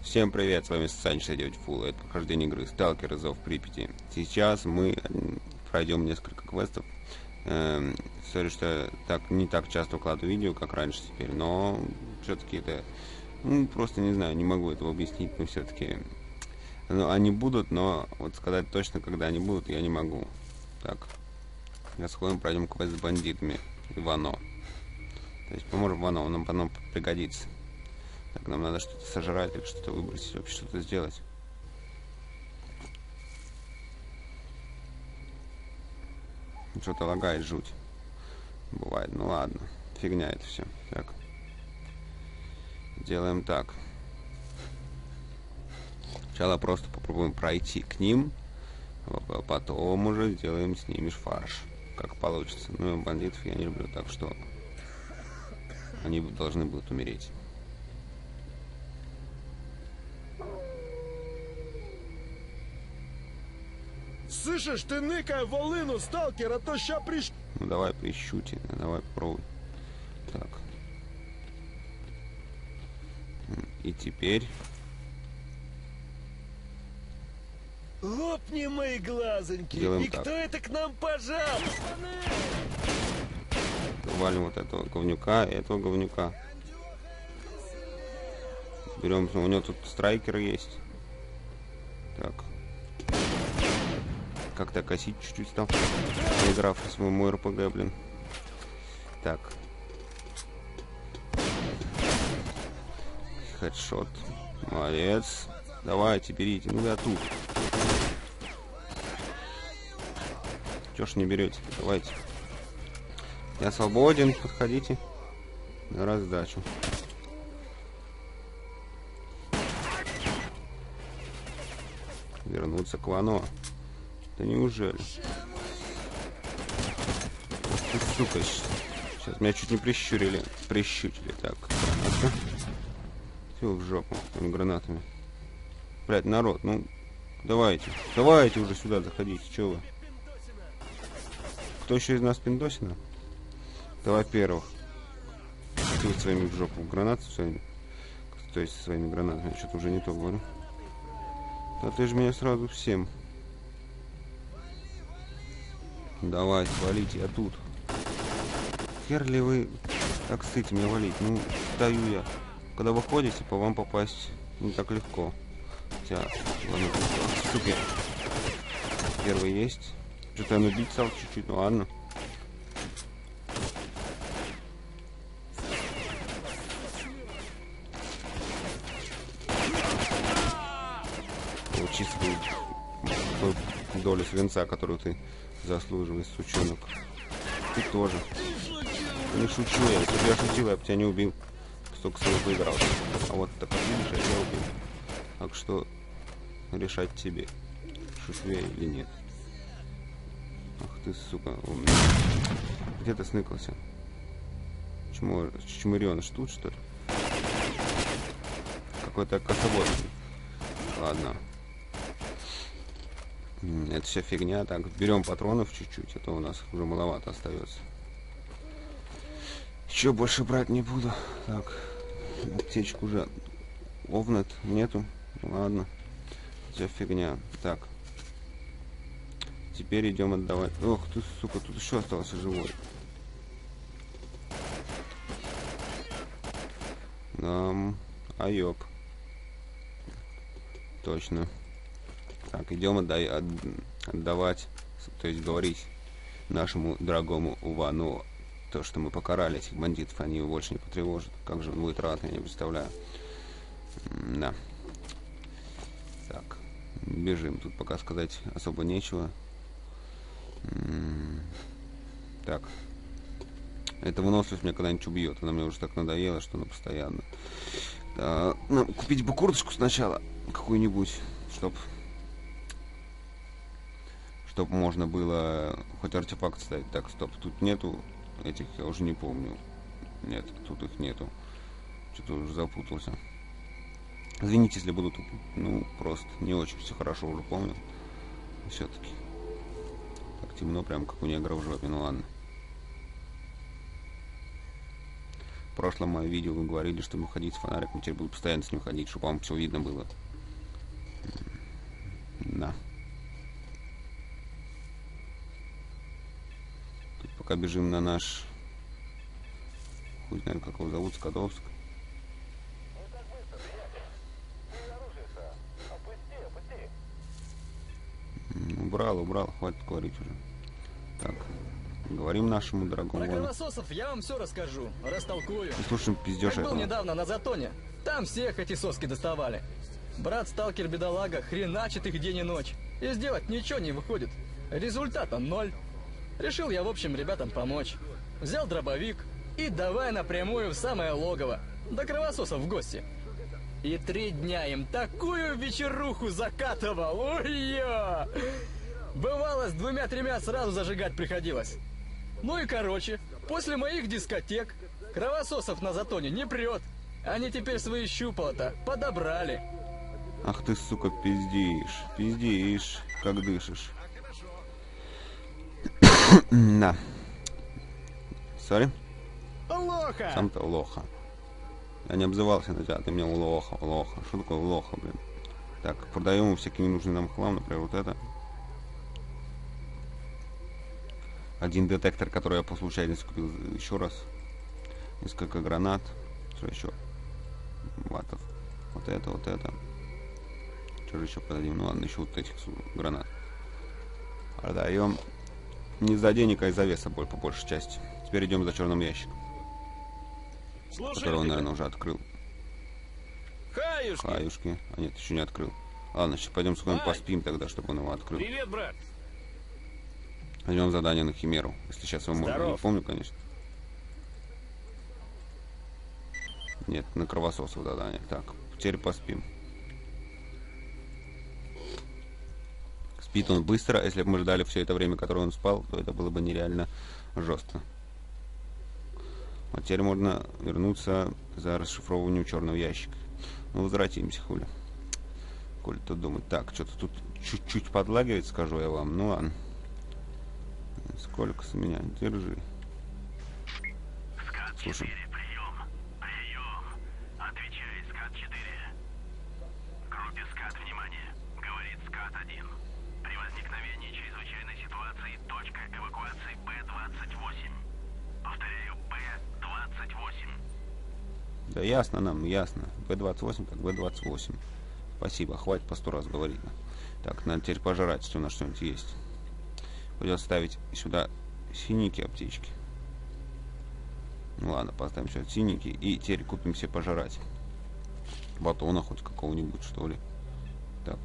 Всем привет, с вами Сань 69 Full. Это прохождение игры Сталкер из Зов Припяти. Сейчас мы пройдем несколько квестов. Сори, что не так часто выкладываю видео, как раньше теперь, но все-таки это, просто не знаю, не могу этого объяснить, но все-таки они будут, но вот сказать точно, когда они будут, я не могу. Так, сходим, пройдем квест с бандитами и Вано. То есть поможем Вано, нам потом пригодится. Так, нам надо что-то сожрать или что-то выбросить, вообще что-то сделать. Что-то лагает жуть. Бывает, ну ладно. Фигня это все. Так. Делаем так. Сначала просто попробуем пройти к ним, а потом уже сделаем с ними фарш. Как получится. Ну, бандитов я не люблю, так что они должны будут умереть. Слышишь, ты ныкай волыну, сталкер, а то ща прищ... Ну давай прищути, давай попробуй. Так. И теперь... Лопни мои глазоньки. Делаем И так. кто это к нам пожал? Валим вот этого говнюка и этого говнюка. Берем, у него тут страйкер есть. Так. Как-то косить чуть-чуть стал. Поиграв с мой РПГ, блин. Так. Хедшот. Молодец. Давайте, берите. Ну я тут. Чё ж не берете? Давайте. Я свободен. Подходите. На раздачу. Вернуться к Вано. Да неужели? Ты, сука, сейчас меня чуть не прищурили. Прищутили. Так. Все в жопу. Этими гранатами. Блять, народ, ну давайте. Давайте уже сюда заходите. Че вы? Кто еще из нас пиндосина? Давай первых. Ты своими в жопу гранаты своими. То есть своими гранатами. Я что-то уже не то говорю. Да ты же меня сразу всем. Давай, валите, я тут. Хер ли вы так стыдите меня валить? Ну, даю я. Когда вы ходите, по вам попасть не так легко. Хотя, ладно, сука. Первый есть. Что-то он убить стал чуть-чуть, ну ладно. Получи свою долю свинца, которую ты заслуживаешь, сучонок. Ты тоже. Не шучу я. Если бы я шутил, я бы тебя не убил. Столько своего поиграл. А вот так вот видишь, я тебя убил. Так что решать тебе, шучу я или нет. Ах ты, сука, умный. Где ты сныкался? Чмыреныш тут, что ли? Какой-то кособой. Ладно. Это вся фигня. Так, берем патронов чуть-чуть, а то у нас уже маловато остается. Еще больше брать не буду. Так, аптечку уже овнет нету. Ладно. Вся фигня. Так. Теперь идем отдавать. Ох ты, сука, тут еще остался живой. Айоп. Точно. Так, идем отдавать, то есть говорить нашему дорогому Вано то, что мы покарали этих бандитов, они его больше не потревожат. Как же он будет рад, я не представляю. Да. Так, бежим. Тут пока сказать особо нечего. Так. Эта выносливость меня когда-нибудь убьет. Она мне уже так надоела, что она постоянно. Да, ну, купить бы курточку сначала какую-нибудь, чтоб можно было хоть артефакт ставить. Так, стоп, тут нету этих, я уже не помню. Нет, тут их нету. Что-то уже запутался. Извините, если буду тупо. Ну, просто не очень все хорошо уже помню. Все-таки. Так темно, прям как у негра в жопе, ну ладно. прошлом моем видео вы говорили, что выходить с фонариком, теперь буду постоянно с ним ходить, чтобы вам все видно было. Да. Тут пока бежим на наш... Хуй знает, как его зовут, Скадовск. Убрал, хватит говорить уже. Так, говорим нашему дорогому. Про кровососов я вам все расскажу, растолкую. Слушаем пиздеж Как был этого. недавно на Затоне, там всех эти соски доставали. Брат сталкер-бедолага хреначит их день и ночь. И сделать ничего не выходит. Результата ноль. Решил я, в общем, ребятам помочь. Взял дробовик и давай напрямую в самое логово. До кровососов в гости. И 3 дня им такую вечеруху закатывал. Ой-ё! Бывало, с 2-3 сразу зажигать приходилось. Ну и короче, после моих дискотек кровососов на Затоне не прет. Они теперь свои щупала-то подобрали. Ах ты, сука, пиздишь, как дышишь. Да. Сори? Лоха! Сам-то лоха. Я не обзывался на тебя, ты мне лоха. Что такое лоха, блин? Так, продаем ему всякий ненужный нам хлам, например, вот это. Один детектор, который я по случайности купил еще раз. Несколько гранат. Что еще? Ватов. Вот это. Что же еще подадим? Ну ладно, еще вот этих гранат. Продаем. Не за денег, а из-за веса по большей части. Теперь идем за черным ящиком. Который он, наверное, уже открыл. Хаюшки. А нет, еще не открыл. Ладно, сейчас пойдем с вами поспим тогда, чтобы он его открыл. Привет, брат. Возьмем задание на Химеру. Если сейчас его можно. Не помню, конечно. Нет, на кровососов задание. Так, теперь поспим. Спит он быстро. Если бы мы ждали все это время, которое он спал, то это было бы нереально жестко. Вот теперь можно вернуться за расшифровыванием черного ящика. Ну, возвратимся, хули. Коли тут думать. Так, что-то тут чуть-чуть подлагивает, скажу я вам. Ну ладно. Сколько с меня? Держи. Слушай. Прием. Отвечает скат 4. Группе скат, внимание. Говорит скат 1. При возникновении чрезвычайной ситуации точка эвакуации Б-28. Повторяю, Б-28. Да ясно нам, ясно. Б-28, так Б-28. Спасибо, хватит по 100 раз говорить. Так, надо теперь пожрать, если у нас что-нибудь есть. Придется ставить сюда синенькие аптечки. Ну ладно, поставим сюда синенькие. И теперь купим себе пожрать. Батона хоть какого-нибудь, что ли. Так.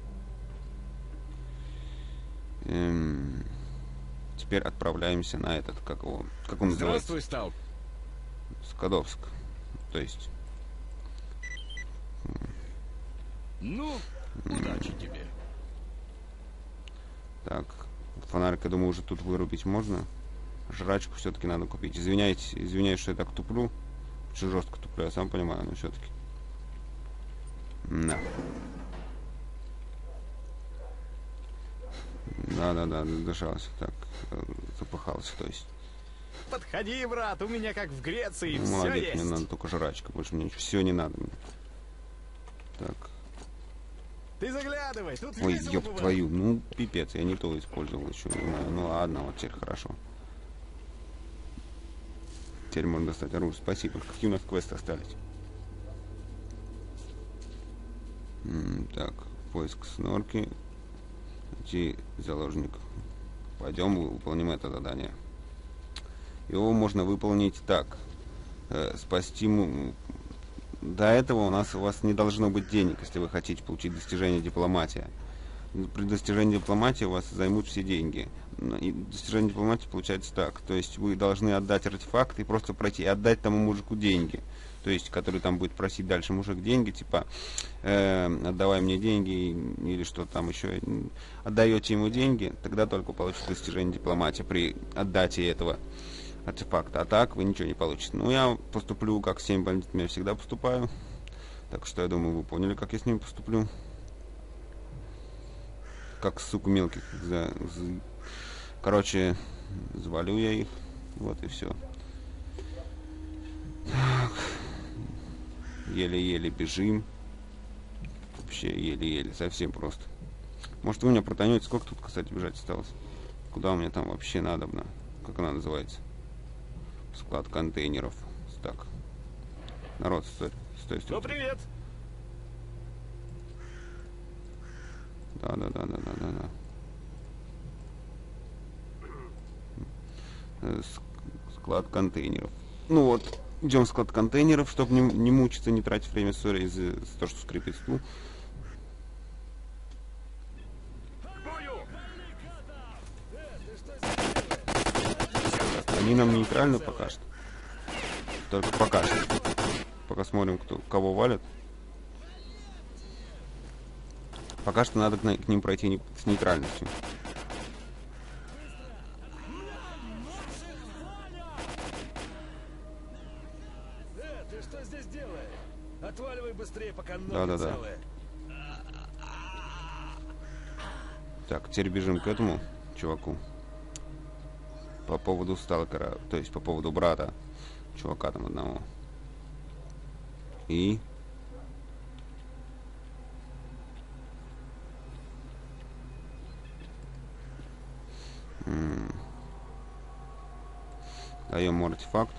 Теперь отправляемся на этот, как он называется? Здравствуй, Стал. Скадовск. То есть... Ну, удачи тебе. Так, фонарик, я думаю, уже тут вырубить можно. Жрачку все-таки надо купить. Извиняюсь, что я так туплю. Очень жестко туплю, я сам понимаю, но все-таки. Да. Да, дышался. Так, запыхался, то есть. Подходи, брат, у меня как в Греции, Ну, все молодец, есть. мне надо только жрачка, больше мне ничего. Все не надо мне. Так. Ты заглядывай, тут Ой, весело ёб бывает. твою, ну пипец, я не то использовал еще, не знаю. Ну ладно, вот теперь хорошо. Теперь можно достать оружие. Спасибо. Какие у нас квесты остались? Так, поиск снорки. Найти заложник. Пойдем выполним это задание. Его можно выполнить так. Спасти... До этого у вас не должно быть денег, если вы хотите получить достижение дипломатия. При достижении дипломатии у вас займут все деньги. И достижение дипломатии получается так. То есть вы должны отдать артефакт и просто пройти и отдать тому мужику деньги. То есть, который там будет просить дальше мужик деньги, типа отдавай мне деньги или что там еще. Отдаете ему деньги, тогда только получите достижение дипломатии при отдаче этого артефакта. А так вы ничего не получите. Ну, я поступлю, как с всеми бандитами я всегда поступаю. Так что, я думаю, вы поняли, как я с ними поступлю. Как суку мелких. Короче, завалю я их. Вот и все. Еле-еле бежим. Вообще еле-еле, совсем просто. Может, вы меня протонете? Сколько тут, кстати, бежать осталось? Куда у меня там вообще надобно? Как она называется? Склад контейнеров. Так. Народ, стой. Ну, привет! Да. Склад контейнеров. Ну вот, идем в склад контейнеров, чтобы не мучиться, не тратить время ссоры из-за того, что скрипит стул. Они нам нейтрально пока что. Только пока что. Пока смотрим, кого валят. Пока что надо к ним пройти с нейтральностью. Ты что здесь делаешь? Отваливай быстрее, пока ноги Да. целые. Так, теперь бежим к этому чуваку. По поводу сталкера, то есть по поводу брата чувака там одного. И... Даем артефакт.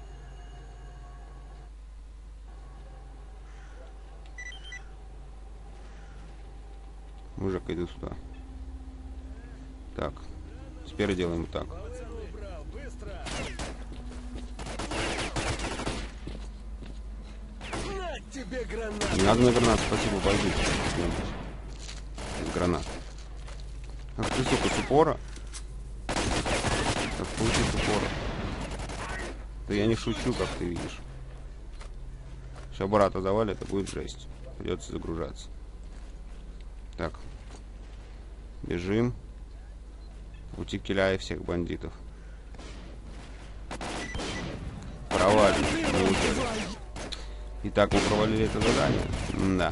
Мужик, иди сюда. Так, теперь делаем вот так. На тебе гранат! Не надо на гранат, спасибо, пойду. Гранат. Ах ты, сука, с упора. Как получить с упора? Да я не шучу, как ты видишь. Сейчас брата завалит, это будет жесть. Придется загружаться. Так. Бежим. Утекеляй всех бандитов. Провалим. Итак, мы провалили это задание. Да.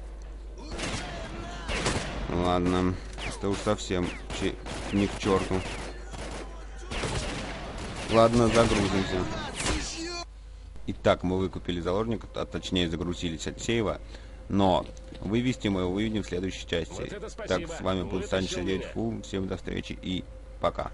Ладно. Это уж совсем не к черту. Ладно, загрузимся. Итак, мы выкупили заложника, а точнее загрузились от сейва. Но вывести мы его увидим в следующей части. Вот это спасибо. Так, с вами был Вытащил Сан 69 меня. Фу. Всем до встречи и пока.